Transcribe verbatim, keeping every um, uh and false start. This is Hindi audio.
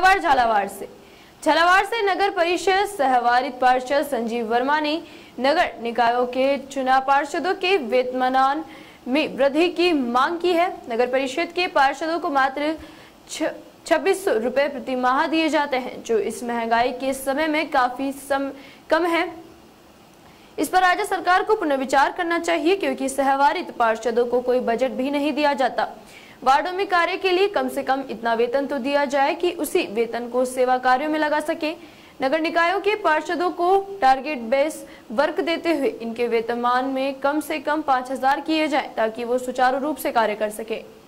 खबर झालावाड़ से। झालावाड़ से नगर परिषद सहवारित पार्षद संजीव वर्मा ने नगर निकायों के चुनाव पार्षदों के वेतनमान में वृद्धि की मांग की है। नगर परिषद के पार्षदों को मात्र छब्बीस सौ रुपए प्रति माह दिए जाते हैं, जो इस महंगाई के समय में काफी सम, कम है। इस पर राज्य सरकार को पुनर्विचार करना चाहिए, क्योंकि सहवारित पार्षदों को कोई बजट भी नहीं दिया जाता। वार्डों में कार्य के लिए कम से कम इतना वेतन तो दिया जाए कि उसी वेतन को सेवा कार्यों में लगा सके। नगर निकायों के पार्षदों को टारगेट बेस वर्क देते हुए इनके वेतनमान में कम से कम पाँच हजार किए जाए, ताकि वो सुचारू रूप से कार्य कर सके।